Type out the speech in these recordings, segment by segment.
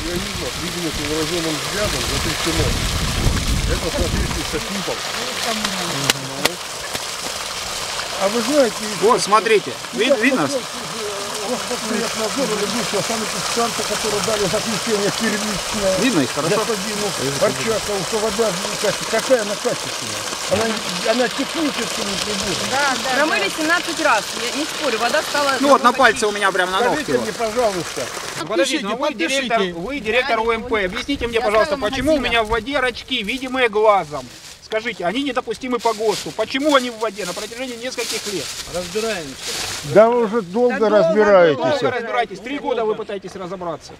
видимо, невооруженным взглядом запрещено. Это в соответствии с ФИПом. А вы знаете... Вот, смотрите, видно? Которые дали заключение первичное. Видно их хорошо? Господину Арчакову, что вода, какая она качественная. Она технически не требует. Да. Промыли 17 раз, я не спорю, вода стала... Ну вот на пальце у меня прям на ногте. Скажите мне, пожалуйста. Подождите, но вы директор ОМП. Объясните мне, пожалуйста, почему у меня в воде рачки, видимые глазом? Скажите, они недопустимы по ГОСТу. Почему они в воде на протяжении нескольких лет? Разбираемся. Да вы уже долго разбираетесь. Долго разбираетесь. 3 года вы пытаетесь разобраться.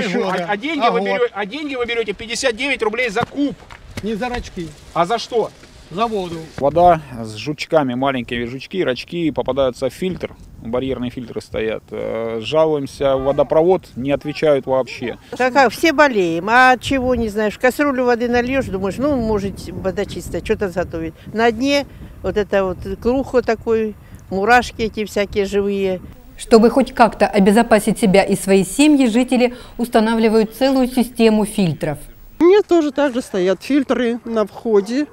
А деньги вы берете 59 рублей за куб. Не за рачки. А за что? За воду. Вода с жучками, маленькие жучки, рачки попадаются в фильтр. Барьерные фильтры стоят. Жалуемся в водопровод, не отвечают вообще. Как, все болеем, а от чего не знаешь. В кастрюлю воды нальешь, думаешь, ну, может, вода чистая, что-то готовить. На дне вот это вот крухо такой, мурашки эти всякие живые. Чтобы хоть как-то обезопасить себя и свои семьи, жители устанавливают целую систему фильтров. У меня тоже так же стоят фильтры на входе.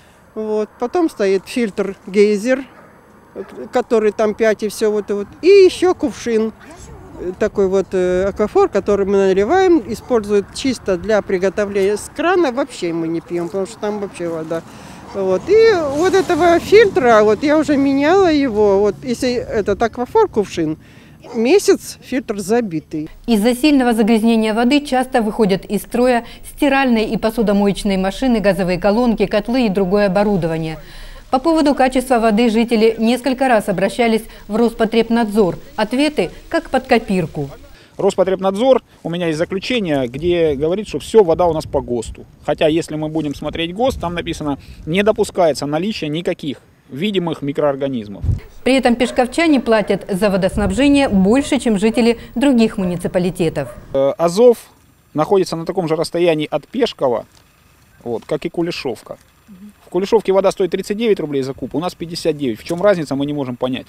Вот. Потом стоит фильтр гейзер, который там 5 и все вот. И еще кувшин, такой вот аквафор, который мы наливаем, используют чисто для приготовления. С крана вообще мы не пьем, потому что там вообще вода. Вот. И вот этого фильтра, вот я уже меняла его, вот если этот аквафор кувшин, месяц фильтр забитый. Из-за сильного загрязнения воды часто выходят из строя стиральные и посудомоечные машины, газовые колонки, котлы и другое оборудование. По поводу качества воды жители несколько раз обращались в Роспотребнадзор. Ответы как под копирку. Роспотребнадзор, у меня есть заключение, где говорит, что все, вода у нас по ГОСТу. Хотя, если мы будем смотреть ГОСТ, там написано, не допускается наличие никаких видимых микроорганизмов. При этом пешковчане платят за водоснабжение больше, чем жители других муниципалитетов. Азов находится на таком же расстоянии от Пешкова, вот, как и Кулешовка. В Кулешовке вода стоит 39 рублей за куб, у нас 59. В чем разница, мы не можем понять.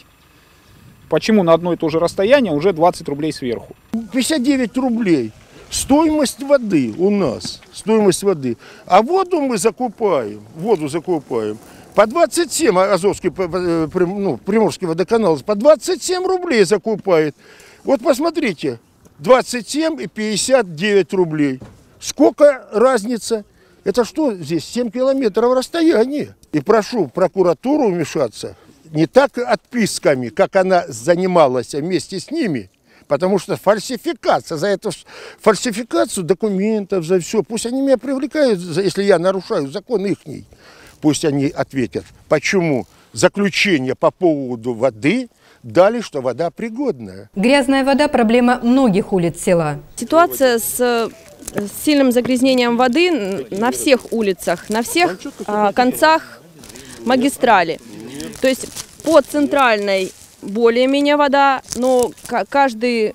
Почему на одно и то же расстояние уже 20 рублей сверху? 59 рублей. Стоимость воды у нас. Стоимость воды. А воду мы закупаем. По 27 Азовский, Приморский водоканал по 27 рублей закупает. Вот посмотрите, 27 и 59 рублей. Сколько разница? Это что здесь? 7 километров расстояния. И прошу прокуратуру вмешаться не так отписками, как она занималась вместе с ними. Потому что фальсификация, за эту фальсификацию документов, за все. Пусть они меня привлекают, если я нарушаю закон ихний. Пусть они ответят, почему заключение по поводу воды дали, что вода пригодная. Грязная вода – проблема многих улиц села. Ситуация с сильным загрязнением воды на всех улицах, на всех концах магистрали. То есть по центральной более-менее вода, но каждая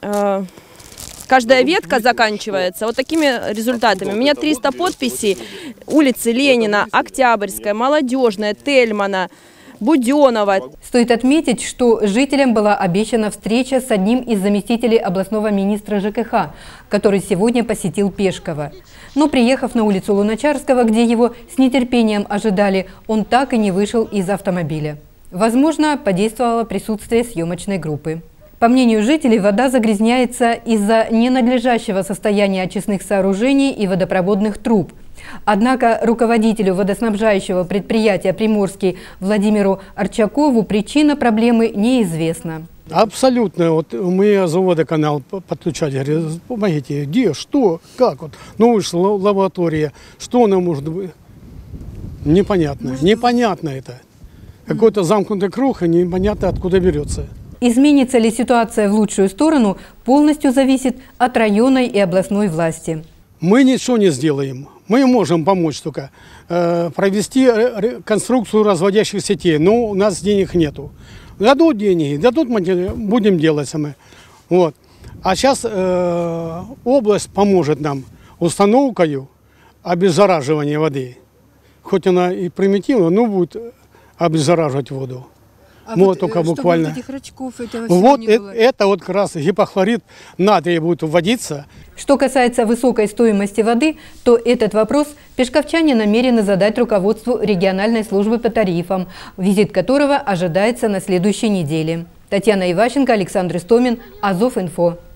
ветка заканчивается вот такими результатами. У меня 300 подписей. Улицы Ленина, Октябрьская, Молодежная, Тельмана, Буденова. Стоит отметить, что жителям была обещана встреча с одним из заместителей областного министра ЖКХ, который сегодня посетил Пешково. Но приехав на улицу Луначарского, где его с нетерпением ожидали, он так и не вышел из автомобиля. Возможно, подействовало присутствие съемочной группы. По мнению жителей, вода загрязняется из-за ненадлежащего состояния очистных сооружений и водопроводных труб. Однако руководителю водоснабжающего предприятия «Приморский» Владимиру Арчакову причина проблемы неизвестна. Абсолютно. Вот мы Азоводоканал подключали, говорю, помогите, где, что, как? Вот. Ну, вышла лаборатория, что она может быть? Непонятно. Непонятно это. Какой-то замкнутый круг, и непонятно, откуда берется. Изменится ли ситуация в лучшую сторону, полностью зависит от районной и областной власти. Мы ничего не сделаем. Мы можем помочь только провести конструкцию разводящих сетей, но у нас денег нету. Дадут деньги, дадут, мы будем делать сами. Вот. А сейчас область поможет нам установкой обеззараживания воды. Хоть она и примитивна, но будет обеззараживать воду. Вот только буквально. Этих рачков этого Вот всего не было. это вот как раз гипохлорид натрия будет вводиться. Что касается высокой стоимости воды, то этот вопрос пешковчане намерены задать руководству региональной службы по тарифам, визит которого ожидается на следующей неделе. Татьяна Иващенко, Александр Истомин, Азов-Инфо.